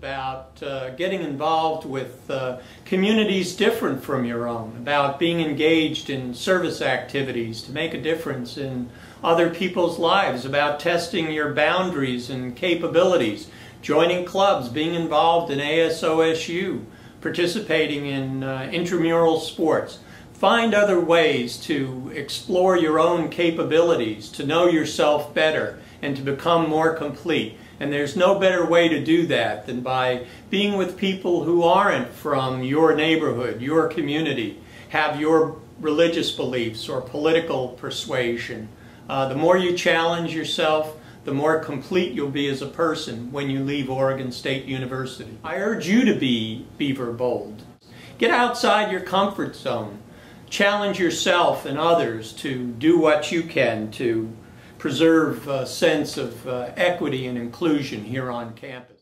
about getting involved with communities different from your own, about being engaged in service activities to make a difference in other people's lives, about testing your boundaries and capabilities, joining clubs, being involved in ASOSU, participating in intramural sports. Find other ways to explore your own capabilities, to know yourself better, and to become more complete. And there's no better way to do that than by being with people who aren't from your neighborhood, your community, have your religious beliefs or political persuasion. The more you challenge yourself, the more complete you'll be as a person when you leave Oregon State University. I urge you to be beaver bold. Get outside your comfort zone. Challenge yourself and others to do what you can to preserve a sense of equity and inclusion here on campus.